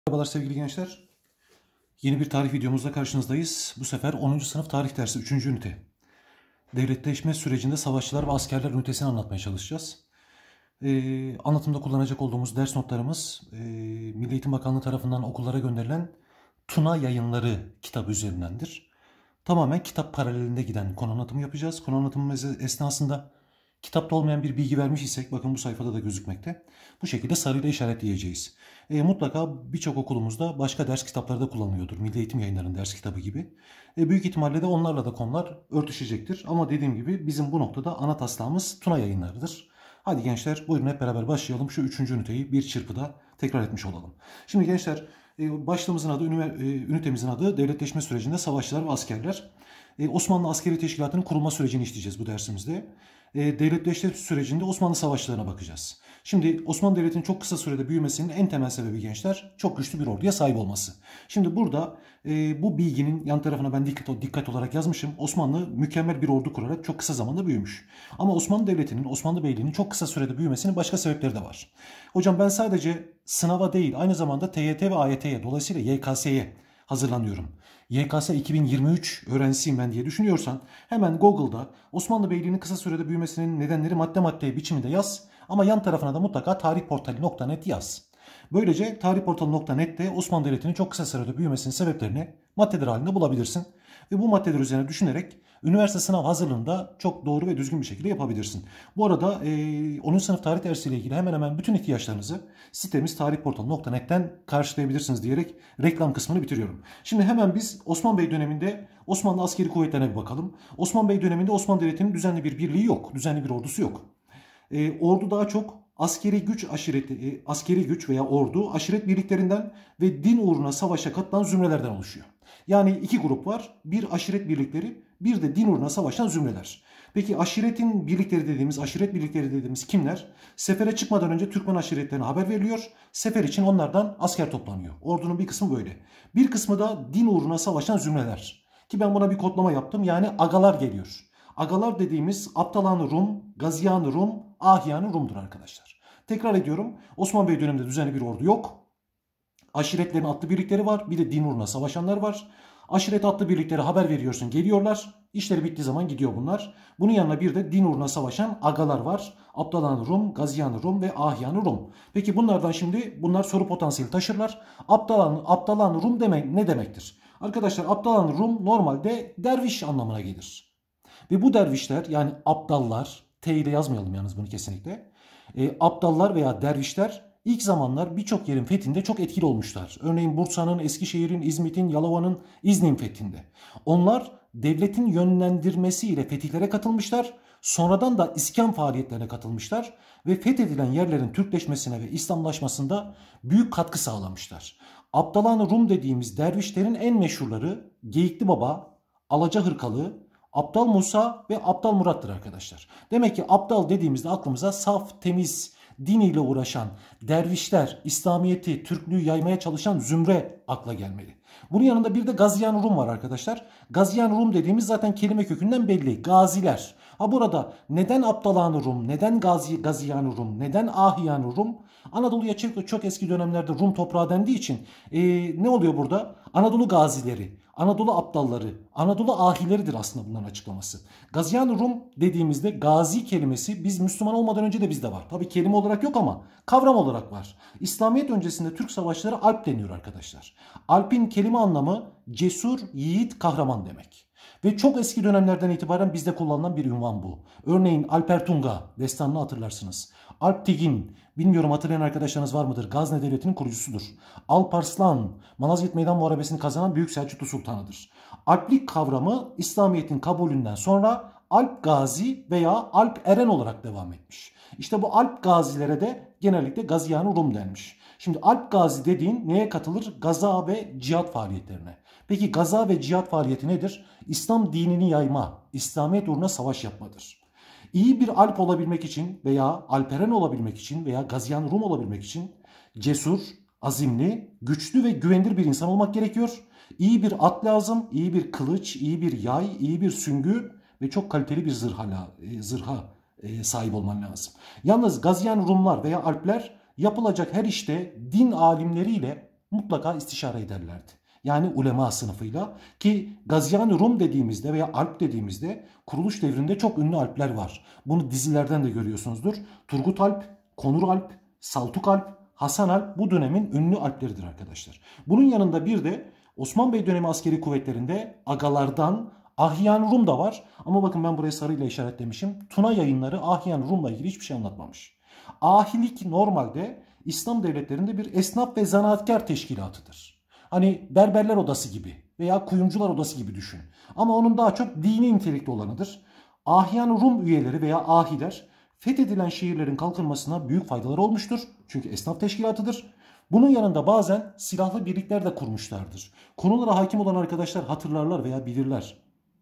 Merhabalar sevgili gençler. Yeni bir tarih videomuzda karşınızdayız. Bu sefer 10. sınıf tarih dersi 3. ünite. Devletleşme sürecinde savaşçılar ve askerler ünitesini anlatmaya çalışacağız. Anlatımda kullanacak olduğumuz ders notlarımız Milli Eğitim Bakanlığı tarafından okullara gönderilen Tuna Yayınları kitabı üzerindendir. Tamamen kitap paralelinde giden konu anlatımı yapacağız. Konu anlatımımız esnasında kitapta olmayan bir bilgi vermiş isek, bakın bu sayfada da gözükmekte, bu şekilde sarıyla işaretleyeceğiz. Mutlaka birçok okulumuzda başka ders kitapları da kullanılıyordur. Milli Eğitim Yayınları'nın ders kitabı gibi. Büyük ihtimalle de onlarla da konular örtüşecektir. Ama dediğim gibi bizim bu noktada ana taslağımız Tuna Yayınları'dır. Hadi gençler, buyurun hep beraber başlayalım. Şu 3. üniteyi bir çırpıda tekrar etmiş olalım. Şimdi gençler, başlığımızın adı, ünitemizin adı devletleşme sürecinde savaşçılar ve askerler. Osmanlı Askeri Teşkilatı'nın kurulma sürecini işleyeceğiz bu dersimizde. Devletleşme sürecinde Osmanlı savaşçılarına bakacağız. Şimdi Osmanlı Devleti'nin çok kısa sürede büyümesinin en temel sebebi gençler, çok güçlü bir orduya sahip olması. Şimdi burada bu bilginin yan tarafına ben dikkat olarak yazmışım. Osmanlı mükemmel bir ordu kurarak çok kısa zamanda büyümüş. Ama Osmanlı Devleti'nin, Osmanlı Beyliği'nin çok kısa sürede büyümesinin başka sebepleri de var. Hocam ben sadece sınava değil, aynı zamanda TYT ve AYT'ye, dolayısıyla YKS'ye hazırlanıyorum. YKS 2023 öğrencisiyim ben diye düşünüyorsan hemen Google'da Osmanlı Beyliği'nin kısa sürede büyümesinin nedenleri madde biçiminde yaz, ama yan tarafına da mutlaka tarihportali.net yaz. Böylece tarihportali.net'te Osmanlı Devleti'nin çok kısa sürede büyümesinin sebeplerini maddeler halinde bulabilirsin. Ve bu maddeler üzerine düşünerek üniversite sınav hazırlığında çok doğru ve düzgün bir şekilde yapabilirsin. Bu arada 10. sınıf tarih dersiyle ilgili hemen hemen bütün ihtiyaçlarınızı sitemiz tarihportal.net'ten karşılayabilirsiniz diyerek reklam kısmını bitiriyorum. Şimdi hemen biz Osman Bey döneminde Osmanlı askeri kuvvetlerine bir bakalım. Osman Bey döneminde Osmanlı Devleti'nin düzenli bir birliği yok. Düzenli bir ordusu yok. Ordu daha çok askeri güç veya ordu aşiret birliklerinden ve din uğruna savaşa katılan zümrelerden oluşuyor. Yani iki grup var. Bir aşiret birlikleri, bir de din uğruna savaşan zümreler. Peki aşiret birlikleri dediğimiz kimler? Sefere çıkmadan önce Türkmen aşiretlerine haber veriliyor. Sefer için onlardan asker toplanıyor. Ordunun bir kısmı böyle. Bir kısmı da din uğruna savaşan zümreler. Ki ben buna bir kodlama yaptım. Yani agalar geliyor. Agalar dediğimiz Abdalan-ı Rum, Gaziyan-ı Rum, Ahyan-ı Rum'dur arkadaşlar. Tekrar ediyorum. Osman Bey döneminde düzenli bir ordu yok. Aşiretlerin atlı birlikleri var. Bir de din uğruna savaşanlar var. Aşiret atlı birlikleri haber veriyorsun, geliyorlar. İşleri bittiği zaman gidiyor bunlar. Bunun yanına bir de din uğruna savaşan agalar var. Abdalan-ı Rum, Gaziyan-ı Rum ve Ahyan-ı Rum. Peki bunlardan şimdi bunlar soru potansiyeli taşırlar. Abdalan-ı Rum demek ne demektir? Arkadaşlar Abdalan-ı Rum normalde derviş anlamına gelir. Ve bu dervişler, yani abdallar, T ile yazmayalım yalnız bunu kesinlikle. Abdallar veya dervişler ilk zamanlar birçok yerin fethinde çok etkili olmuşlar. Örneğin Bursa'nın, Eskişehir'in, İzmit'in, Yalova'nın, İznik'in fethinde. Onlar devletin yönlendirmesiyle fetihlere katılmışlar. Sonradan da iskan faaliyetlerine katılmışlar ve fethedilen yerlerin Türkleşmesine ve İslamlaşmasında büyük katkı sağlamışlar. Abdalan-ı Rum dediğimiz dervişlerin en meşhurları Geyikli Baba, Alaca Hırkalı, Abdal Musa ve Abdal Murat'tır arkadaşlar. Demek ki abdal dediğimizde aklımıza saf, temiz, din ile uğraşan dervişler, İslamiyet'i, Türklüğü yaymaya çalışan zümre akla gelmeli. Bunun yanında bir de Gaziyan Rum var arkadaşlar. Gaziyan Rum dediğimiz zaten kelime kökünden belli. Gaziler. Ha burada neden Abdalan Rum, neden Gaziyan Rum, neden Ahyan Rum? Anadolu'ya çok eski dönemlerde Rum toprağı dendiği için ne oluyor burada? Anadolu gazileri, Anadolu aptalları, Anadolu ahileridir aslında bunların açıklaması. Gaziyan Rum dediğimizde gazi kelimesi biz Müslüman olmadan önce de bizde var. Tabi kelime olarak yok ama kavram olarak var. İslamiyet öncesinde Türk savaşçıları Alp deniyor arkadaşlar. Alp'in kelime anlamı cesur, yiğit, kahraman demek. Ve çok eski dönemlerden itibaren bizde kullanılan bir ünvan bu. Örneğin Alper Tunga destanını hatırlarsınız. Alp Tigin, bilmiyorum hatırlayan arkadaşlarınız var mıdır? Gazne Devleti'nin kurucusudur. Alparslan, Malazgirt Meydan Muharebesi'ni kazanan Büyük Selçuklu Sultanıdır. Alplik kavramı İslamiyet'in kabulünden sonra Alp Gazi veya Alp Eren olarak devam etmiş. İşte bu Alp Gazilere de genellikle Gaziyan-ı Rum denmiş. Şimdi Alp Gazi dediğin neye katılır? Gaza ve cihat faaliyetlerine. Peki gaza ve cihat faaliyeti nedir? İslam dinini yayma, İslamiyet uğruna savaş yapmadır. İyi bir Alp olabilmek için veya Alperen olabilmek için veya Gaziyan Rum olabilmek için cesur, azimli, güçlü ve güvenilir bir insan olmak gerekiyor. İyi bir at lazım, iyi bir kılıç, iyi bir yay, iyi bir süngü ve çok kaliteli bir zırha sahip olman lazım. Yalnız Gaziyan Rumlar veya Alpler yapılacak her işte din alimleriyle mutlaka istişare ederlerdi. Yani ulema sınıfıyla, ki Gaziyan Rum dediğimizde veya Alp dediğimizde kuruluş devrinde çok ünlü alpler var. Bunu dizilerden de görüyorsunuzdur. Turgut Alp, Konur Alp, Saltuk Alp, Hasan Alp bu dönemin ünlü alpleridir arkadaşlar. Bunun yanında bir de Osman Bey dönemi askeri kuvvetlerinde agalardan Ahyan Rum da var. Ama bakın ben buraya sarıyla işaretlemişim. Tuna Yayınları Ahyan Rum'la ilgili hiçbir şey anlatmamış. Ahilik normalde İslam devletlerinde bir esnaf ve zanaatkar teşkilatıdır. Hani berberler odası gibi veya kuyumcular odası gibi düşün. Ama onun daha çok dini nitelikli olanıdır. Ahyan Rum üyeleri veya ahiler fethedilen şehirlerin kalkınmasına büyük faydaları olmuştur. Çünkü esnaf teşkilatıdır. Bunun yanında bazen silahlı birlikler de kurmuşlardır. Konulara hakim olan arkadaşlar hatırlarlar veya bilirler.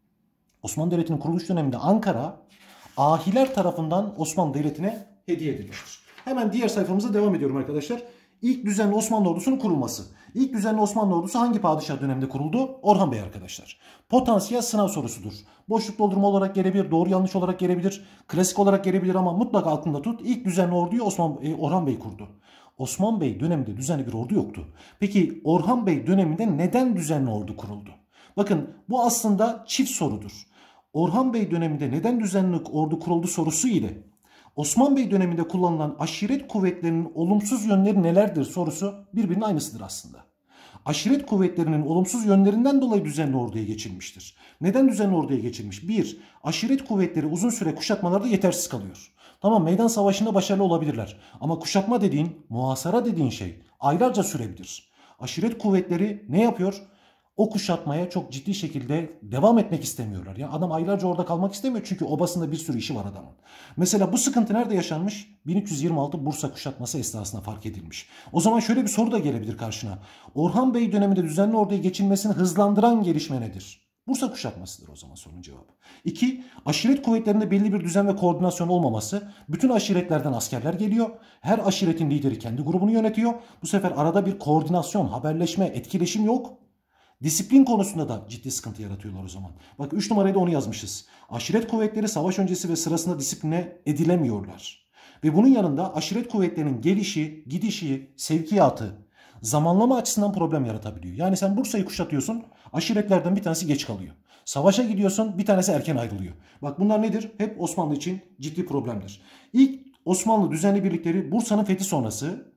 Osmanlı Devleti'nin kuruluş döneminde Ankara ahiler tarafından Osmanlı Devleti'ne hediye edilmiştir. Hemen diğer sayfamıza devam ediyorum arkadaşlar. İlk düzenli Osmanlı ordusunun kurulması. İlk düzenli Osmanlı ordusu hangi padişah döneminde kuruldu? Orhan Bey arkadaşlar. Potansiyel sınav sorusudur. Boşluk doldurma olarak gelebilir, doğru yanlış olarak gelebilir, klasik olarak gelebilir ama mutlaka aklında tut. İlk düzenli orduyu Orhan Bey kurdu. Osman Bey döneminde düzenli bir ordu yoktu. Peki Orhan Bey döneminde neden düzenli ordu kuruldu? Bakın bu aslında çift sorudur. Orhan Bey döneminde neden düzenli ordu kuruldu sorusu ile Osman Bey döneminde kullanılan aşiret kuvvetlerinin olumsuz yönleri nelerdir sorusu birbirinin aynısıdır aslında. Aşiret kuvvetlerinin olumsuz yönlerinden dolayı düzenli orduya geçilmiştir. Neden düzenli orduya geçilmiş? 1. Aşiret kuvvetleri uzun süre kuşatmalarda yetersiz kalıyor. Tamam, meydan savaşında başarılı olabilirler. Ama kuşatma dediğin, muhasara dediğin şey aylarca sürebilir. Aşiret kuvvetleri ne yapıyor? O kuşatmaya çok ciddi şekilde devam etmek istemiyorlar. Ya adam aylarca orada kalmak istemiyor çünkü obasında bir sürü işi var adamın. Mesela bu sıkıntı nerede yaşanmış? 1326 Bursa kuşatması esnasında fark edilmiş. O zaman şöyle bir soru da gelebilir karşına. Orhan Bey döneminde düzenli orduya geçilmesini hızlandıran gelişme nedir? Bursa kuşatmasıdır o zaman sorunun cevabı. 2. Aşiret kuvvetlerinde belli bir düzen ve koordinasyon olmaması. Bütün aşiretlerden askerler geliyor. Her aşiretin lideri kendi grubunu yönetiyor. Bu sefer arada bir koordinasyon, haberleşme, etkileşim yok. Disiplin konusunda da ciddi sıkıntı yaratıyorlar o zaman. Bak 3 numarayı da onu yazmışız. Aşiret kuvvetleri savaş öncesi ve sırasında disipline edilemiyorlar. Ve bunun yanında aşiret kuvvetlerinin gelişi, gidişi, sevkiyatı zamanlama açısından problem yaratabiliyor. Yani sen Bursa'yı kuşatıyorsun, aşiretlerden bir tanesi geç kalıyor. Savaşa gidiyorsun, bir tanesi erken ayrılıyor. Bak bunlar nedir? Hep Osmanlı için ciddi problemdir. İlk Osmanlı düzenli birlikleri Bursa'nın fethi sonrası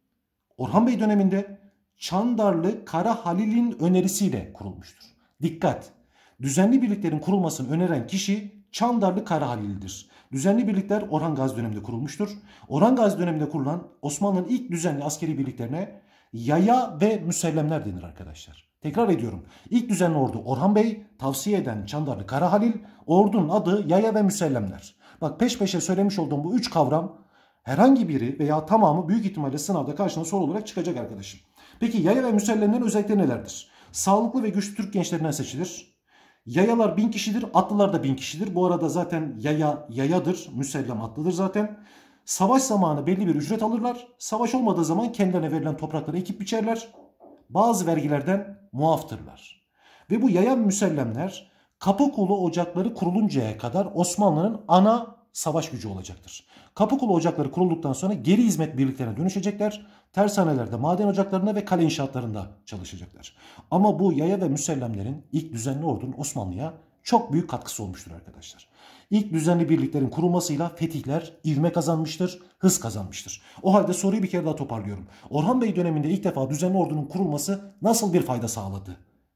Orhan Bey döneminde Çandarlı Kara Halil'in önerisiyle kurulmuştur. Dikkat! Düzenli birliklerin kurulmasını öneren kişi Çandarlı Kara Halil'dir. Düzenli birlikler Orhan Gazi döneminde kurulmuştur. Orhan Gazi döneminde kurulan Osmanlı'nın ilk düzenli askeri birliklerine yaya ve müsellemler denir arkadaşlar. Tekrar ediyorum. İlk düzenli ordu Orhan Bey, tavsiye eden Çandarlı Kara Halil, ordunun adı yaya ve müsellemler. Bak peş peşe söylemiş olduğum bu 3 kavram herhangi biri veya tamamı büyük ihtimalle sınavda karşına soru olarak çıkacak arkadaşım. Peki yaya ve müsellemlerin özellikleri nelerdir? Sağlıklı ve güçlü Türk gençlerinden seçilir. Yayalar 1000 kişidir, atlılar da 1000 kişidir. Bu arada zaten yaya yayadır, müsellem atlıdır zaten. Savaş zamanı belli bir ücret alırlar. Savaş olmadığı zaman kendilerine verilen toprakları ekip biçerler. Bazı vergilerden muaftırlar. Ve bu yaya müsellemler Kapıkulu ocakları kuruluncaya kadar Osmanlı'nın ana savaş gücü olacaktır. Kapıkulu ocakları kurulduktan sonra geri hizmet birliklerine dönüşecekler. Tersanelerde, maden ocaklarında ve kale inşaatlarında çalışacaklar. Ama bu yaya ve müsellemlerin ilk düzenli ordunun Osmanlı'ya çok büyük katkısı olmuştur arkadaşlar. İlk düzenli birliklerin kurulmasıyla fetihler ivme kazanmıştır, hız kazanmıştır. O halde soruyu bir kere daha toparlıyorum. Orhan Bey döneminde ilk defa düzenli ordunun kurulması nasıl bir fayda sağladı?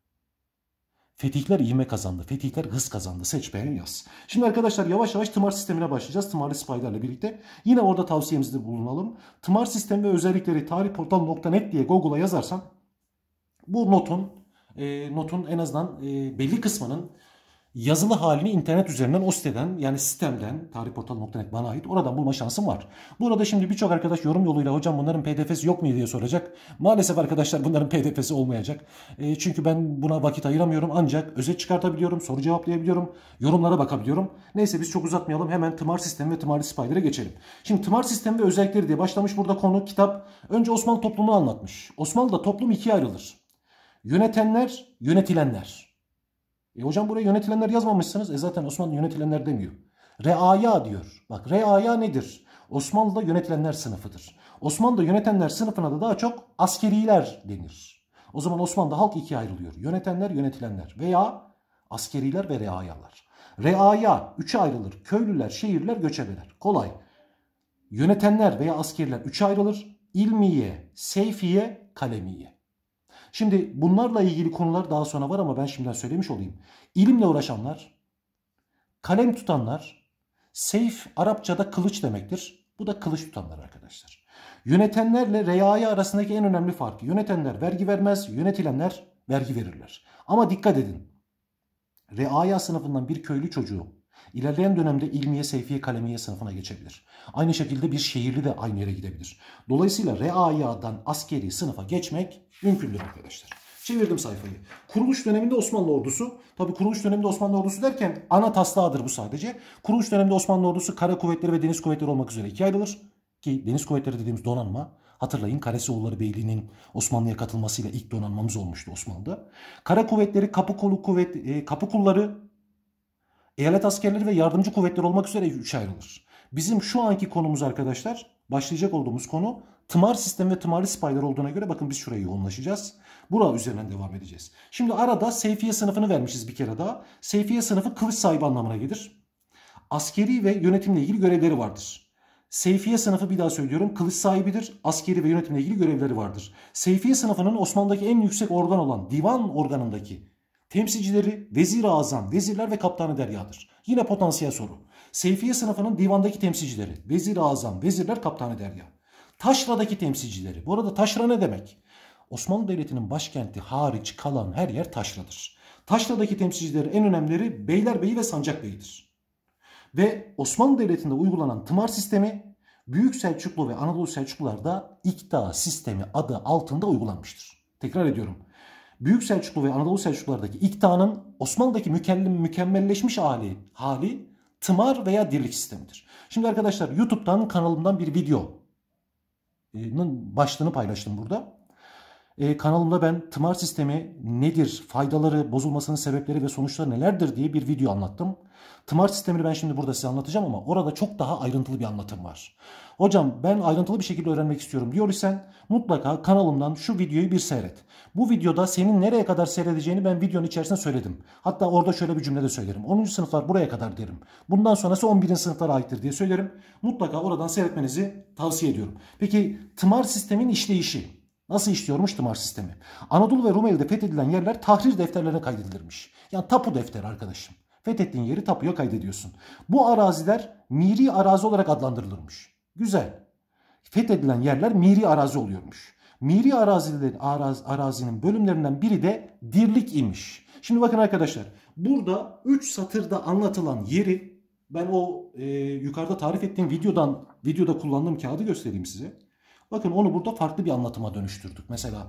Fetihler ivme kazandı. Fetihler hız kazandı. Seç beğen yaz. Şimdi arkadaşlar yavaş yavaş tımar sistemine başlayacağız. Tımarlı sipahilerle birlikte. Yine orada tavsiyemizde bulunalım. Tımar sistemi ve özellikleri tarihportal.net diye Google'a yazarsan bu notun en azından belli kısmının yazılı halini internet üzerinden o siteden yani sistemden tarihportal.net bana ait oradan bulma şansım var. Burada şimdi birçok arkadaş yorum yoluyla hocam bunların pdf'si yok mu diye soracak. Maalesef arkadaşlar bunların pdf'si olmayacak. Çünkü ben buna vakit ayıramıyorum ancak özet çıkartabiliyorum, soru cevaplayabiliyorum, yorumlara bakabiliyorum. Neyse biz çok uzatmayalım hemen tımar sistemi ve tımarlı sipahlere geçelim. Şimdi tımar sistemi ve özellikleri diye başlamış burada konu kitap. Önce Osmanlı toplumunu anlatmış. Osmanlı'da toplum ikiye ayrılır. Yönetenler, yönetilenler. Hocam buraya yönetilenler yazmamışsınız. Zaten Osmanlı yönetilenler demiyor. Reaya diyor. Bak reaya nedir? Osmanlı'da yönetilenler sınıfıdır. Osmanlı'da yönetenler sınıfına da daha çok askeriler denir. O zaman Osmanlı'da halk ikiye ayrılıyor. Yönetenler, yönetilenler veya askeriler ve reayalar. Reaya üçe ayrılır. Köylüler, şehirler, göçebeler. Kolay. Yönetenler veya askeriler üçe ayrılır. İlmiye, seyfiye, kalemiye. Şimdi bunlarla ilgili konular daha sonra var ama ben şimdiden söylemiş olayım. İlimle uğraşanlar, kalem tutanlar, seyf Arapçada kılıç demektir. Bu da kılıç tutanlar arkadaşlar. Yönetenlerle reaya arasındaki en önemli fark. Yönetenler vergi vermez, yönetilenler vergi verirler. Ama dikkat edin. Reaya sınıfından bir köylü çocuğu ilerleyen dönemde ilmiye, seyfiye, kalemiye sınıfına geçebilir. Aynı şekilde bir şehirli de aynı yere gidebilir. Dolayısıyla reayadan askeri sınıfa geçmek mümkündür arkadaşlar. Çevirdim sayfayı. Kuruluş döneminde Osmanlı ordusu. Tabi kuruluş döneminde Osmanlı ordusu derken ana taslağıdır bu sadece. Kuruluş döneminde Osmanlı ordusu kara kuvvetleri ve deniz kuvvetleri olmak üzere ikiye ayrılır. Ki deniz kuvvetleri dediğimiz donanma, hatırlayın Karesioğulları Beyliği'nin Osmanlı'ya katılmasıyla ilk donanmamız olmuştu Osmanlı'da. Kara kuvvetleri, kapı kulları, eyalet askerleri ve yardımcı kuvvetler olmak üzere üçe ayrılır. Bizim şu anki konumuz arkadaşlar, başlayacak olduğumuz konu tımar sistemi ve tımarlı sipahiler olduğuna göre bakın biz şuraya yoğunlaşacağız. Bura üzerinden devam edeceğiz. Şimdi arada seyfiye sınıfını vermişiz bir kere daha. Seyfiye sınıfı kılıç sahibi anlamına gelir. Askeri ve yönetimle ilgili görevleri vardır. Seyfiye sınıfı bir daha söylüyorum kılıç sahibidir. Askeri ve yönetimle ilgili görevleri vardır. Seyfiye sınıfının Osmanlı'daki en yüksek organ olan divan organındaki temsilcileri vezir-i azam, vezirler ve kaptanı deryadır. Yine potansiyel soru. Seyfiye sınıfının divandaki temsilcileri vezir-i azam, vezirler, kaptanı derya. Taşra'daki temsilcileri. Bu arada taşra ne demek? Osmanlı Devleti'nin başkenti hariç kalan her yer taşradır. Taşra'daki temsilcileri en önemlileri Beylerbeyi ve Sancakbey'idir. Ve Osmanlı Devleti'nde uygulanan tımar sistemi Büyük Selçuklu ve Anadolu Selçuklularda İkta sistemi adı altında uygulanmıştır. Tekrar ediyorum. Büyük Selçuklu ve Anadolu Selçuklulardaki İkta'nın Osmanlı'daki mükemmelleşmiş hali tımar veya dirlik sistemidir. Şimdi arkadaşlar YouTube'dan kanalımdan bir videonun başlığını paylaştım burada. Kanalımda ben tımar sistemi nedir, faydaları, bozulmasının sebepleri ve sonuçları nelerdir diye bir video anlattım. Tımar sistemini ben şimdi burada size anlatacağım ama orada çok daha ayrıntılı bir anlatım var. Hocam ben ayrıntılı bir şekilde öğrenmek istiyorum diyorsan mutlaka kanalımdan şu videoyu bir seyret. Bu videoda senin nereye kadar seyredeceğini ben videonun içerisinde söyledim. Hatta orada şöyle bir cümle de söylerim. 10. sınıflar buraya kadar derim. Bundan sonrası 11. sınıflara aittir diye söylerim. Mutlaka oradan seyretmenizi tavsiye ediyorum. Peki tımar sistemin işleyişi. Nasıl işliyormuş tımar sistemi? Anadolu ve Rumeli'de fethedilen yerler tahrir defterlerine kaydedilirmiş. Yani tapu defteri arkadaşım. Fethettiğin yeri tapuya kaydediyorsun. Bu araziler miri arazi olarak adlandırılırmış. Güzel. Fethedilen yerler miri arazi oluyormuş. Miri arazinin bölümlerinden biri de dirlik imiş. Şimdi bakın arkadaşlar. Burada 3 satırda anlatılan yeri ben o yukarıda tarif ettiğim videoda kullandığım kağıdı göstereyim size. Bakın onu burada farklı bir anlatıma dönüştürdük. Mesela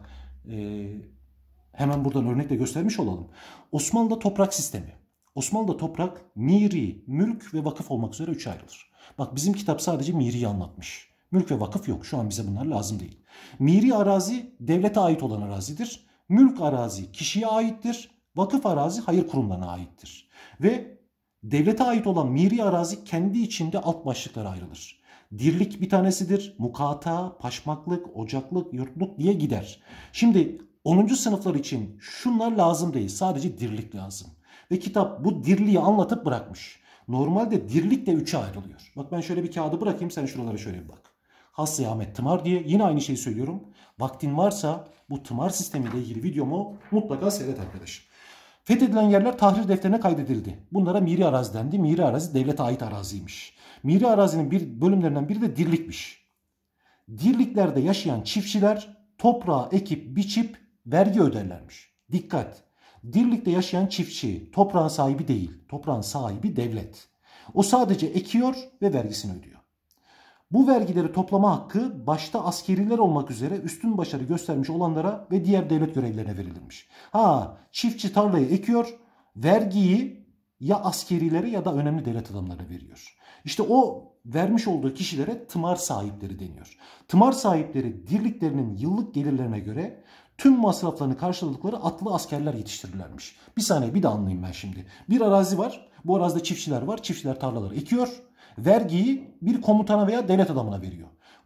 hemen buradan örnekle göstermiş olalım. Osmanlı'da toprak sistemi. Osmanlı'da toprak miri, mülk ve vakıf olmak üzere üçe ayrılır. Bak bizim kitap sadece miriyi anlatmış. Mülk ve vakıf yok. Şu an bize bunlar lazım değil. Miri arazi devlete ait olan arazidir. Mülk arazi kişiye aittir. Vakıf arazi hayır kurumlarına aittir. Ve devlete ait olan miri arazi kendi içinde alt başlıklara ayrılır. Dirlik bir tanesidir. Mukata, paşmaklık, ocaklık, yurtluk diye gider. Şimdi 10. sınıflar için şunlar lazım değil. Sadece dirlik lazım. Ve kitap bu dirliği anlatıp bırakmış. Normalde dirlik de 3'e ayrılıyor. Bak ben şöyle bir kağıdı bırakayım sen şuralara şöyle bir bak. Hassi Ahmet Tımar diye yine aynı şeyi söylüyorum. Vaktin varsa bu tımar sistemiyle ilgili videomu mutlaka seyret arkadaşım. Fethedilen yerler tahrir defterine kaydedildi. Bunlara miri arazi dendi. Miri arazi devlete ait araziymiş. Miri arazinin bir bölümlerinden biri de dirlikmiş. Dirliklerde yaşayan çiftçiler toprağı ekip biçip vergi öderlermiş. Dikkat! Dirlikte yaşayan çiftçi toprağın sahibi değil. Toprağın sahibi devlet. O sadece ekiyor ve vergisini ödüyor. Bu vergileri toplama hakkı başta askeriler olmak üzere üstün başarı göstermiş olanlara ve diğer devlet görevlilerine verilirmiş. Çiftçi tarlayı ekiyor, vergiyi ya askerilere ya da önemli devlet adamlarına veriyor. İşte o vermiş olduğu kişilere tımar sahipleri deniyor. Tımar sahipleri dirliklerinin yıllık gelirlerine göre tüm masraflarını karşıladıkları atlı askerler yetiştirirlermiş. Bir saniye bir de anlayayım ben şimdi. Bir arazi var. Bu arazide çiftçiler var. Çiftçiler tarlaları ekiyor. Vergiyi bir komutana veya devlet adamına veriyor.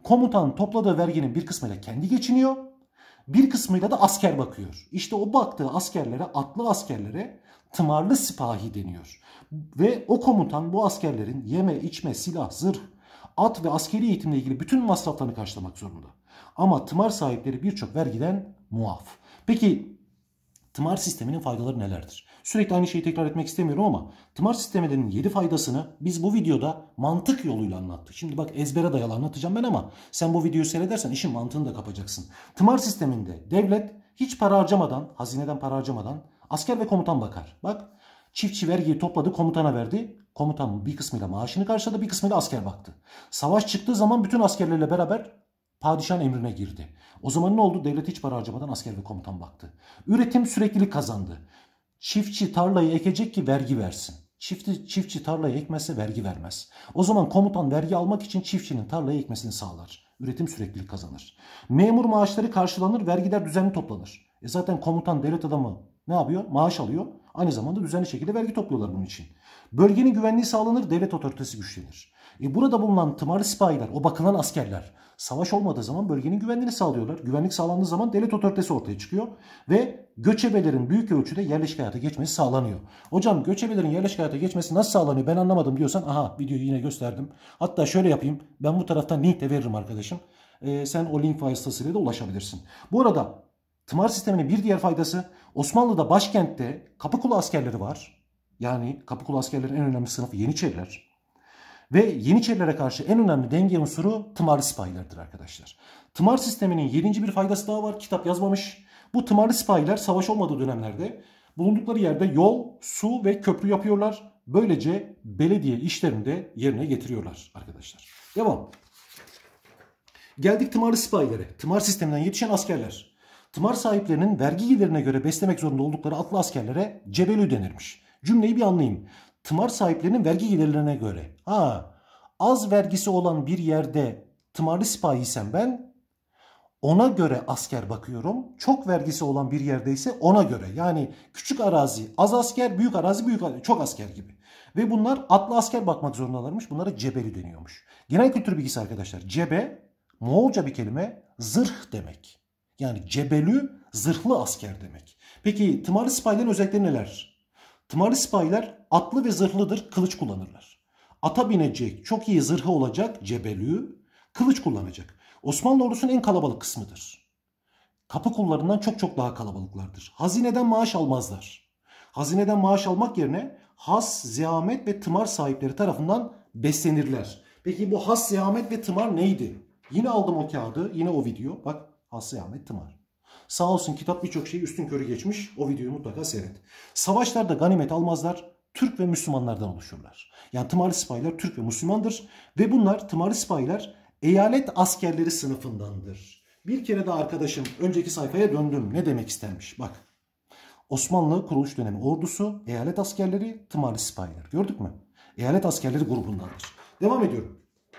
Komutan topladığı verginin bir kısmıyla kendi geçiniyor. Bir kısmıyla da asker bakıyor. İşte o baktığı askerlere, atlı askerlere tımarlı sipahi deniyor. Ve o komutan bu askerlerin yeme, içme, silah, zırh, at ve askeri eğitimle ilgili bütün masraflarını karşılamak zorunda. Ama tımar sahipleri birçok vergiden muaf. Peki tımar sisteminin faydaları nelerdir? Sürekli aynı şeyi tekrar etmek istemiyorum ama tımar sistemlerinin 7 faydasını biz bu videoda mantık yoluyla anlattık. Şimdi bak ezbere dayalı anlatacağım ben ama sen bu videoyu seyredersen işin mantığını da kapacaksın. Tımar sisteminde devlet hiç para harcamadan, hazineden para harcamadan asker ve komutan bakar. Bak çiftçi vergiyi topladı, komutana verdi. Komutan bir kısmıyla maaşını karşıladı, bir kısmıyla asker baktı. Savaş çıktığı zaman bütün askerlerle beraber padişahın emrine girdi. O zaman ne oldu? Devlet hiç para harcamadan asker ve komutan baktı. Üretim süreklilik kazandı. Çiftçi tarlayı ekecek ki vergi versin. Çiftçi tarlayı ekmezse vergi vermez. O zaman komutan vergi almak için çiftçinin tarlayı ekmesini sağlar. Üretim süreklilik kazanır. Memur maaşları karşılanır, vergiler düzenli toplanır. Zaten komutan devlet adamı ne yapıyor? Maaş alıyor. Aynı zamanda düzenli şekilde vergi topluyorlar bunun için. Bölgenin güvenliği sağlanır, devlet otoritesi güçlenir. Burada bulunan tımarlı sipahiler, o bakılan askerler savaş olmadığı zaman bölgenin güvenliğini sağlıyorlar. Güvenlik sağlandığı zaman devlet otoritesi ortaya çıkıyor ve göçebelerin büyük ölçüde yerleşik hayata geçmesi sağlanıyor. Hocam göçebelerin yerleşik hayata geçmesi nasıl sağlanıyor ben anlamadım diyorsan aha videoyu yine gösterdim. Hatta şöyle yapayım, ben bu taraftan link de veririm arkadaşım. Sen o link vasıtasıyla da ulaşabilirsin. Bu arada tımar sisteminin bir diğer faydası, Osmanlı'da başkentte Kapıkulu askerleri var. Yani Kapıkulu askerlerin en önemli sınıfı Yeniçeriler. Ve Yeniçerilere karşı en önemli denge unsuru tımarlı sipahilerdir arkadaşlar. Tımar sisteminin 7. bir faydası daha var. Kitap yazmamış. Bu tımarlı sipahiler savaş olmadığı dönemlerde bulundukları yerde yol, su ve köprü yapıyorlar. Böylece belediye işlerini de yerine getiriyorlar arkadaşlar. Devam. Geldik tımarlı sipahilere. Tımar sisteminden yetişen askerler. Tımar sahiplerinin vergi gelirine göre beslemek zorunda oldukları atlı askerlere cebelü denirmiş. Cümleyi bir anlayayım. Tımar sahiplerinin vergi gelirlerine göre. Az vergisi olan bir yerde tımarlı sipahiysem ben ona göre asker bakıyorum. Çok vergisi olan bir yerde ise ona göre. Yani küçük arazi az asker, büyük arazi çok asker gibi. Ve bunlar atlı asker bakmak zorundalarmış. Bunlara cebeli deniyormuş. Genel kültür bilgisi arkadaşlar. Cebe Moğolca bir kelime, zırh demek. Yani cebelü zırhlı asker demek. Peki tımarlı sipahilerin özellikleri neler? Tımarlı sipahiler atlı ve zırhlıdır, kılıç kullanırlar. Ata binecek, çok iyi zırhı olacak cebelü, kılıç kullanacak. Osmanlı ordusunun en kalabalık kısmıdır. Kapı kullarından çok daha kalabalıklardır. Hazineden maaş almazlar. Hazineden maaş almak yerine has, ziyamet ve tımar sahipleri tarafından beslenirler. Peki bu has, ziyamet ve tımar neydi? Yine aldım o kağıdı, yine o video. Bak has, ziyamet, tımar. Sağ olsun kitap birçok şeyi üstünkörü geçmiş. O videoyu mutlaka seyret. Savaşlarda ganimet almazlar. Türk ve Müslümanlardan oluşurlar. Yani tımarlı sipahiler Türk ve Müslümandır. Ve bunlar tımarlı sipahiler eyalet askerleri sınıfındandır. Bir kere daha arkadaşım önceki sayfaya döndüm. Ne demek istenmiş? Bak. Osmanlı kuruluş dönemi ordusu, eyalet askerleri, tımarlı sipahiler. Gördük mü? Eyalet askerleri grubundandır. Devam ediyorum.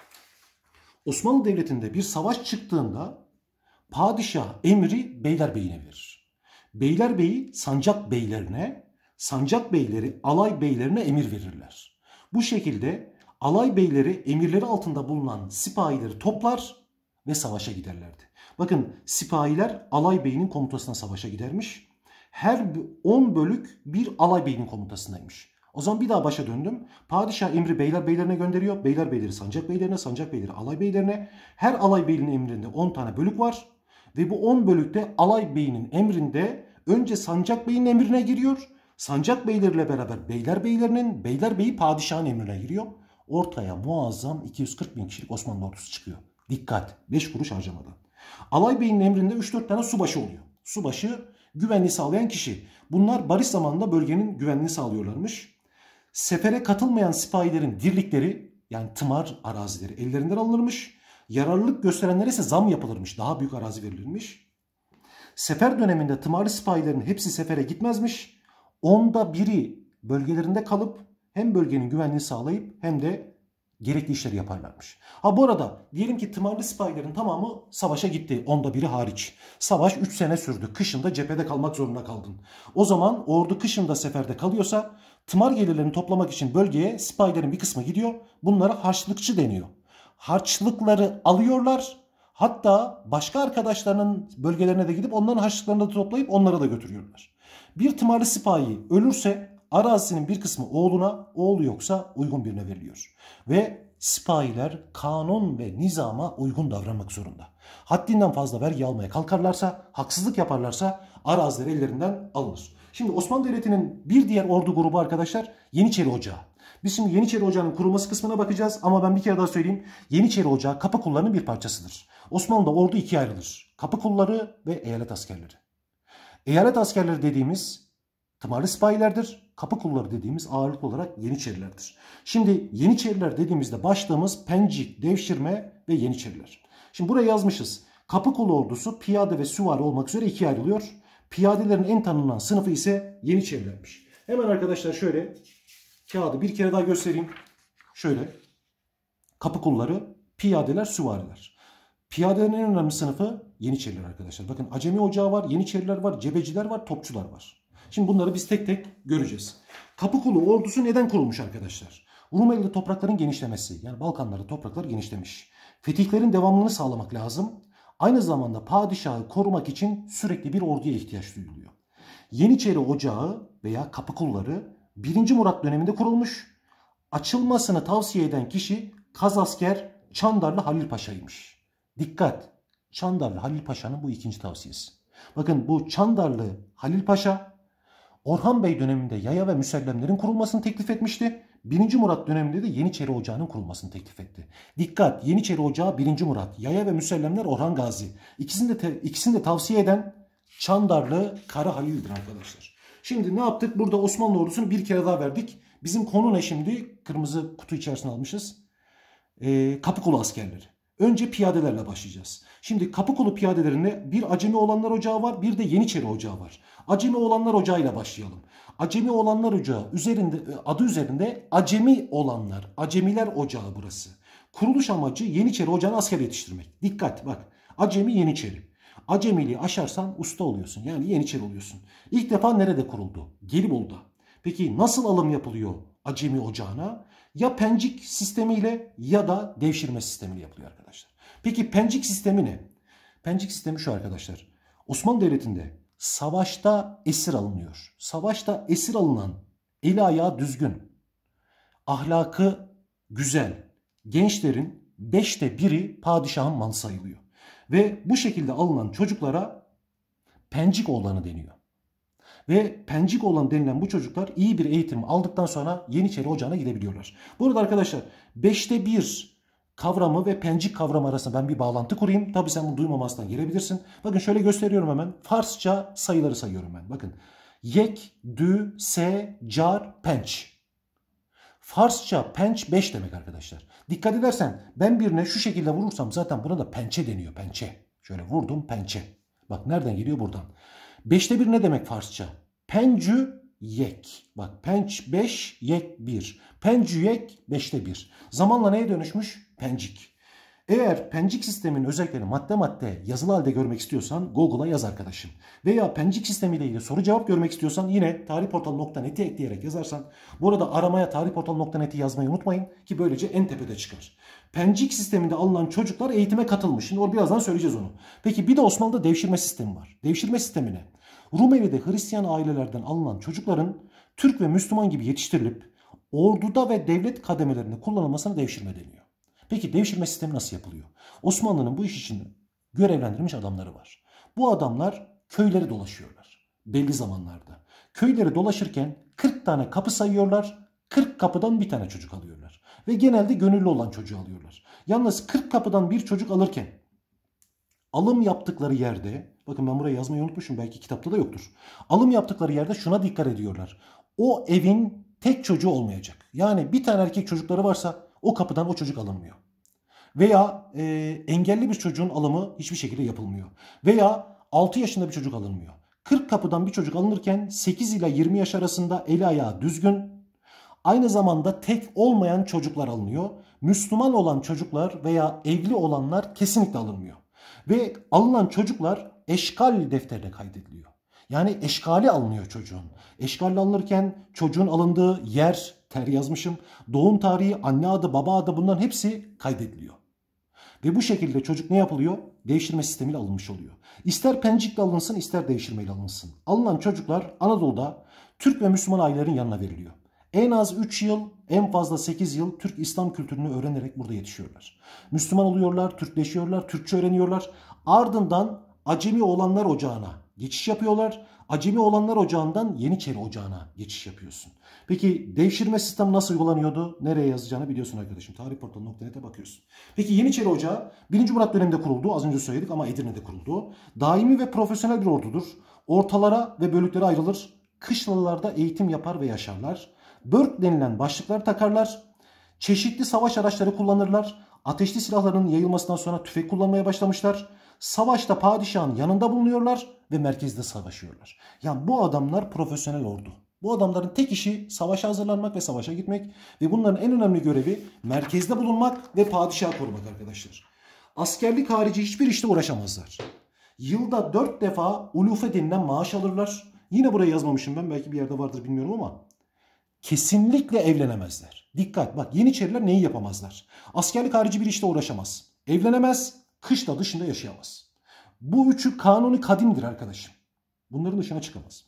Osmanlı Devleti'nde bir savaş çıktığında padişah emri beylerbeyine verir. Beylerbeyi sancak beylerine, sancak beyleri alay beylerine emir verirler. Bu şekilde alay beyleri emirleri altında bulunan sipahileri toplar ve savaşa giderlerdi. Bakın sipahiler alay beyinin komutasına savaşa gidermiş. Her 10 bölük bir alay beyinin komutasındaymış. O zaman bir daha başa döndüm. Padişah emri beylerine gönderiyor. Beyleri sancak beylerine, sancak beyleri alay beylerine. Her alay beyinin emrinde 10 tane bölük var. Ve bu 10 bölükte alay beyinin emrinde önce sancak beyinin emrine giriyor. Sancak beyleriyle beraber beylerbeyi beylerbeyi padişahın emrine giriyor. Ortaya muazzam 240 bin kişilik Osmanlı ordusu çıkıyor. Dikkat! 5 kuruş harcamadan. Alay beyinin emrinde 3-4 tane subaşı oluyor. Subaşı güvenliği sağlayan kişi. Bunlar barış zamanında bölgenin güvenliğini sağlıyorlarmış. Sefere katılmayan sipahilerin dirlikleri yani tımar arazileri ellerinden alınırmış. Yararlılık gösterenlere ise zam yapılırmış. Daha büyük arazi verilirmiş. Sefer döneminde tımarlı sipahilerin hepsi sefere gitmezmiş. 1/10 bölgelerinde kalıp hem bölgenin güvenliğini sağlayıp hem de gerekli işleri yaparlarmış. Bu arada diyelim ki tımarlı sipahilerin tamamı savaşa gitti. 1/10 hariç. Savaş 3 sene sürdü. Kışında cephede kalmak zorunda kaldın. O zaman ordu kışında seferde kalıyorsa tımar gelirlerini toplamak için bölgeye sipahilerin bir kısmı gidiyor. Bunlara harçlıkçı deniyor. harçlıkları alıyorlar. Hatta başka arkadaşlarının bölgelerine de gidip onların harçlıklarını da toplayıp onlara da götürüyorlar. Bir tımarlı sipahi ölürse arazisinin bir kısmı oğluna, oğlu yoksa uygun birine veriliyor. Ve sipahiler kanun ve nizama uygun davranmak zorunda. Haddinden fazla vergi almaya kalkarlarsa, haksızlık yaparlarsa araziler ellerinden alınır. Şimdi Osmanlı Devleti'nin bir diğer ordu grubu arkadaşlar Yeniçeri Ocağı. Biz şimdi Yeniçeri Ocağı'nın kurulması kısmına bakacağız ama ben bir kere daha söyleyeyim. Yeniçeri Ocağı Kapıkullarının bir parçasıdır. Osmanlı'da ordu ikiye ayrılır. Kapıkulları ve eyalet askerleri. Eyalet askerleri dediğimiz tımarlı sipahilerdir. Kapıkulları dediğimiz ağırlıklı olarak Yeniçerilerdir. Şimdi Yeniçeriler dediğimizde başlığımız Pencik, Devşirme ve Yeniçeriler. Şimdi buraya yazmışız. Kapıkulu ordusu piyade ve süvari olmak üzere ikiye ayrılıyor. Piyadelerin en tanınan sınıfı ise Yeniçerilermiş. Hemen arkadaşlar şöyle kağıdı bir kere daha göstereyim. Şöyle. Kapıkulları, piyadeler, süvariler. Piyadelerin en önemli sınıfı Yeniçeriler arkadaşlar. Bakın Acemi Ocağı var, Yeniçeriler var, Cebeciler var, Topçular var. Şimdi bunları biz tek tek göreceğiz. Kapıkulu ordusu neden kurulmuş arkadaşlar? Rumeli toprakların genişlemesi. Yani Balkanlarda topraklar genişlemiş. Fetihlerin devamlılığını sağlamak lazım. Aynı zamanda padişahı korumak için sürekli bir orduya ihtiyaç duyuluyor. Yeniçeri Ocağı veya Kapıkulları 1. Murat döneminde kurulmuş. Açılmasını tavsiye eden kişi Kazasker Çandarlı Halil Paşa'ymış. Dikkat! Çandarlı Halil Paşa'nın bu ikinci tavsiyesi. Bakın bu Çandarlı Halil Paşa Orhan Bey döneminde yaya ve müsellemlerin kurulmasını teklif etmişti. 1. Murat döneminde de Yeniçeri Ocağı'nın kurulmasını teklif etti. Dikkat! Yeniçeri Ocağı 1. Murat, yaya ve müsellemler Orhan Gazi. İkisini de tavsiye eden Çandarlı Kara Halil'dir arkadaşlar. Şimdi ne yaptık? Burada Osmanlı ordusunu bir kere daha verdik. Bizim konu ne şimdi? Kırmızı kutu içerisine almışız. Kapıkulu askerleri. Önce piyadelerle başlayacağız. Şimdi Kapıkulu piyadelerinde bir Acemi Olanlar Ocağı var, bir de Yeniçeri Ocağı var. Acemi Olanlar Ocağı ile başlayalım. Acemi Olanlar Ocağı adı üzerinde Acemi Olanlar, Acemiler Ocağı burası. Kuruluş amacı Yeniçeri Ocağı'na asker yetiştirmek. Dikkat bak. Acemi Yeniçeri. Acemiliği aşarsan usta oluyorsun. Yani Yeniçeri oluyorsun. İlk defa nerede kuruldu? Gelibolu'da. Peki nasıl alım yapılıyor Acemi Ocağı'na? Ya pencik sistemiyle ya da devşirme sistemiyle yapılıyor arkadaşlar. Peki pencik sistemi ne? Pencik sistemi şu arkadaşlar. Osmanlı Devleti'nde savaşta esir alınıyor. Savaşta esir alınan eli ayağı düzgün, ahlakı güzel gençlerin 5'te 1'i padişahın malı sayılıyor. Ve bu şekilde alınan çocuklara pencik oğlanı deniyor. Ve pencik olan denilen bu çocuklar iyi bir eğitim aldıktan sonra Yeniçeri Ocağı'na gidebiliyorlar. Burada arkadaşlar 5'te 1 kavramı ve pencik kavramı arasında ben bir bağlantı kurayım. Tabi sen bunu duymamazdan gelebilirsin. Bakın şöyle gösteriyorum hemen. Farsça sayıları sayıyorum ben. Bakın. Yek, dü, se, car, penç. Farsça penç 5 demek arkadaşlar. Dikkat edersen ben birine şu şekilde vurursam zaten buna da pençe deniyor. Pençe. Şöyle vurdum pençe. Bak nereden geliyor buradan. 5'te 1 ne demek Farsça? Pencü yek. Bak penç 5, yek 1. Pencü yek 5'te 1. Zamanla neye dönüşmüş? Pencik. Eğer pencik sisteminin özelliklerini madde madde yazılı halde görmek istiyorsan Google'a yaz arkadaşım. Veya pencik sistemiyle ilgili soru cevap görmek istiyorsan yine tarihportal.net'i ekleyerek yazarsan. Bu arada aramaya tarihportal.net'i yazmayı unutmayın ki böylece en tepede çıkar. Pencik sisteminde alınan çocuklar eğitime katılmış. Şimdi birazdan söyleyeceğiz onu. Peki bir de Osmanlı'da devşirme sistemi var. Devşirme sistemi ne? Rumeli'de Hristiyan ailelerden alınan çocukların Türk ve Müslüman gibi yetiştirilip orduda ve devlet kademelerinde kullanılmasına devşirme deniyor. Peki devşirme sistemi nasıl yapılıyor? Osmanlı'nın bu iş için görevlendirilmiş adamları var. Bu adamlar köyleri dolaşıyorlar belli zamanlarda. Köyleri dolaşırken 40 tane kapı sayıyorlar. 40 kapıdan bir tane çocuk alıyorlar. Ve genelde gönüllü olan çocuğu alıyorlar. Yalnız 40 kapıdan bir çocuk alırken alım yaptıkları yerde, bakın ben buraya yazmayı unutmuşum belki kitapta da yoktur. Alım yaptıkları yerde şuna dikkat ediyorlar. O evin tek çocuğu olmayacak. Yani bir tane erkek çocukları varsa o kapıdan o çocuk alınmıyor. Veya engelli bir çocuğun alımı hiçbir şekilde yapılmıyor. Veya 6 yaşında bir çocuk alınmıyor. 40 kapıdan bir çocuk alınırken 8 ile 20 yaş arasında eli ayağı düzgün, aynı zamanda tek olmayan çocuklar alınıyor. Müslüman olan çocuklar veya evli olanlar kesinlikle alınmıyor. Ve alınan çocuklar eşkal defterine kaydediliyor. Yani eşkali alınıyor çocuğun. Eşkali alınırken çocuğun alındığı yer, yazmışım, doğum tarihi, anne adı, baba adı bunların hepsi kaydediliyor. Ve bu şekilde çocuk ne yapılıyor? Devşirme sistemiyle alınmış oluyor. İster pencikle alınsın, ister devşirmeyle alınsın. Alınan çocuklar Anadolu'da Türk ve Müslüman ailelerin yanına veriliyor. En az 3 yıl, en fazla 8 yıl Türk İslam kültürünü öğrenerek burada yetişiyorlar. Müslüman oluyorlar, Türkleşiyorlar, Türkçe öğreniyorlar. Ardından Acemi Oğlanlar Ocağı'na geçiş yapıyorlar. Acemi Oğlanlar Ocağı'ndan Yeniçeri Ocağı'na geçiş yapıyorsun. Peki devşirme sistemi nasıl uygulanıyordu? Nereye yazacağını biliyorsun arkadaşım. Tarihportal.net'e bakıyorsun. Peki Yeniçeri Ocağı 1. Murat döneminde kuruldu. Az önce söyledik ama Edirne'de kuruldu. Daimi ve profesyonel bir ordudur. Ortalara ve bölüklere ayrılır. Kışlalarda eğitim yapar ve yaşarlar. Börk denilen başlıklar takarlar. Çeşitli savaş araçları kullanırlar. Ateşli silahların yayılmasından sonra tüfek kullanmaya başlamışlar. Savaşta padişahın yanında bulunuyorlar ve merkezde savaşıyorlar. Yani bu adamlar profesyonel ordu. Bu adamların tek işi savaşa hazırlanmak ve savaşa gitmek. Ve bunların en önemli görevi merkezde bulunmak ve padişahı korumak arkadaşlar. Askerlik harici hiçbir işte uğraşamazlar. Yılda 4 defa ulufe denilen maaş alırlar. Yine buraya yazmamışım ben, belki bir yerde vardır bilmiyorum ama kesinlikle evlenemezler. Dikkat, bak, Yeniçeriler neyi yapamazlar? Askerlik harici bir işte uğraşamaz. Evlenemez, kışla dışında yaşayamaz. Bu üçü kanuni kadimdir arkadaşım. Bunların dışına çıkamaz.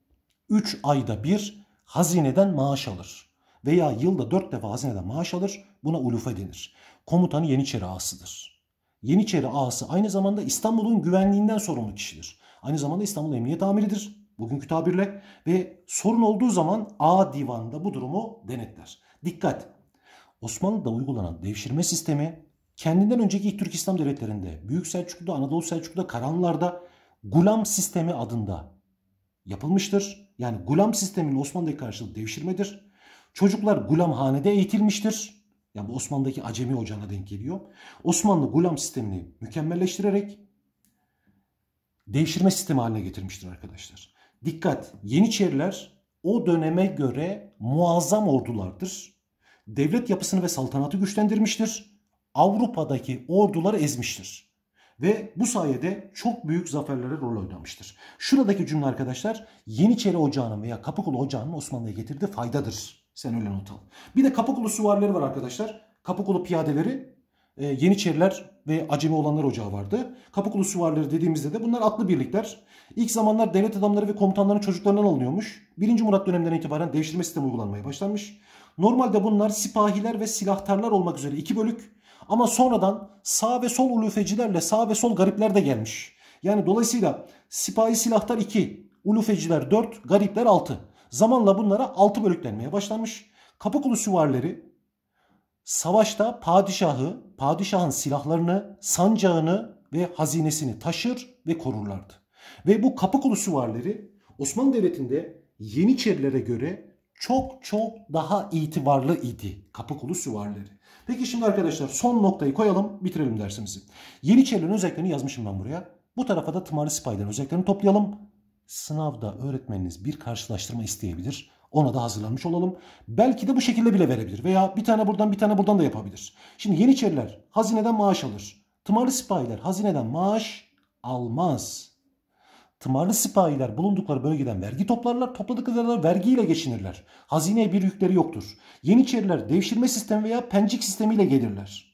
3 ayda bir hazineden maaş alır. Veya yılda 4 defa hazineden maaş alır. Buna ulufe denir. Komutanı Yeniçeri ağasıdır. Yeniçeri ağası aynı zamanda İstanbul'un güvenliğinden sorumlu kişidir. Aynı zamanda İstanbul Emniyet Amiridir. Bugünkü tabirle, ve sorun olduğu zaman ağa divanında bu durumu denetler. Dikkat! Osmanlı'da uygulanan devşirme sistemi kendinden önceki ilk Türk İslam devletlerinde, Büyük Selçuklu'da, Anadolu Selçuklu'da, Karahanlılar'da gulam sistemi adında yapılmıştır. Yani gulam sisteminin Osmanlı'daki karşılığı devşirmedir. Çocuklar gulamhanede eğitilmiştir. Yani bu Osmanlı'daki Acemi Ocağı'na denk geliyor. Osmanlı gulam sistemini mükemmelleştirerek devşirme sistemi haline getirmiştir arkadaşlar. Dikkat! Yeniçeriler o döneme göre muazzam ordulardır. Devlet yapısını ve saltanatı güçlendirmiştir. Avrupa'daki orduları ezmiştir. Ve bu sayede çok büyük zaferlere rol oynamıştır. Şuradaki cümle arkadaşlar Yeniçeri Ocağı'nın veya Kapıkulu Ocağı'nın Osmanlı'ya getirdiği faydadır. Sen öyle not al. Bir de Kapıkulu süvarileri var arkadaşlar. Kapıkulu piyadeleri, Yeniçeriler ve Acemi Oğlanlar Ocağı vardı. Kapıkulu süvarileri dediğimizde de bunlar atlı birlikler. İlk zamanlar devlet adamları ve komutanların çocuklarından alınıyormuş. 1. Murat döneminden itibaren devşirme sistemi uygulanmaya başlanmış. Normalde bunlar sipahiler ve silahtarlar olmak üzere 2 bölük. Ama sonradan sağ ve sol ulufecilerle sağ ve sol garipler de gelmiş. Yani dolayısıyla sipahi silahtar 2, ulufeciler 4, garipler 6. Zamanla bunlara 6 bölüklenmeye başlanmış. Kapıkulu süvarileri savaşta padişahın silahlarını, sancağını ve hazinesini taşır ve korurlardı. Ve bu Kapıkulu süvarileri Osmanlı Devleti'nde Yeniçerilere göre çok daha itibarlı idi Kapıkulu süvarileri. Peki şimdi arkadaşlar son noktayı koyalım, bitirelim dersimizi. Yeniçerilerin özelliklerini yazmışım ben buraya. Bu tarafa da tımarlı sipahilerin özelliklerini toplayalım. Sınavda öğretmeniniz bir karşılaştırma isteyebilir. Ona da hazırlanmış olalım. Belki de bu şekilde bile verebilir. Veya bir tane buradan bir tane buradan da yapabilir. Şimdi Yeniçeriler hazineden maaş alır. Tımarlı sipahiler hazineden maaş almaz. Tımarlı sipahiler bulundukları bölgeden vergi toplarlar. Topladıkları vergiyle geçinirler. Hazineye bir yükleri yoktur. Yeniçeriler devşirme sistemi veya pencik sistemiyle gelirler.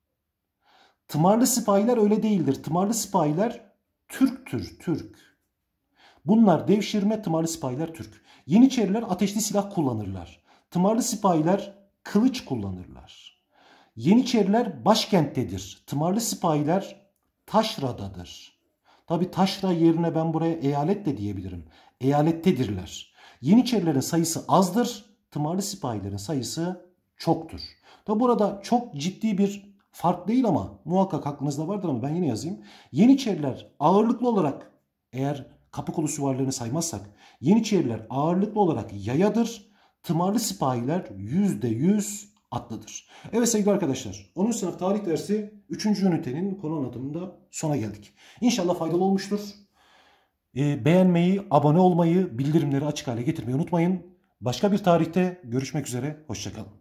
Tımarlı sipahiler öyle değildir. Tımarlı sipahiler Türktür, Türk. Bunlar devşirme, tımarlı sipahiler Türk. Yeniçeriler ateşli silah kullanırlar. Tımarlı sipahiler kılıç kullanırlar. Yeniçeriler başkenttedir. Tımarlı sipahiler taşradadır. Tabi taşra yerine ben buraya eyalet de diyebilirim. Eyalettedirler. Yeniçerilerin sayısı azdır. Tımarlı sipahilerin sayısı çoktur. Tabi burada çok ciddi bir fark değil ama muhakkak aklınızda vardır ama ben yine yazayım. Yeniçeriler ağırlıklı olarak, eğer Kapıkulu süvarilerini saymazsak, Yeniçeriler ağırlıklı olarak yayadır. Tımarlı sipahiler %100 atlıdır. Evet sevgili arkadaşlar, 10. sınıf tarih dersi 3. ünitenin konu anlatımında sona geldik. İnşallah faydalı olmuştur. Beğenmeyi, abone olmayı, bildirimleri açık hale getirmeyi unutmayın. Başka bir tarihte görüşmek üzere. Hoşça kalın.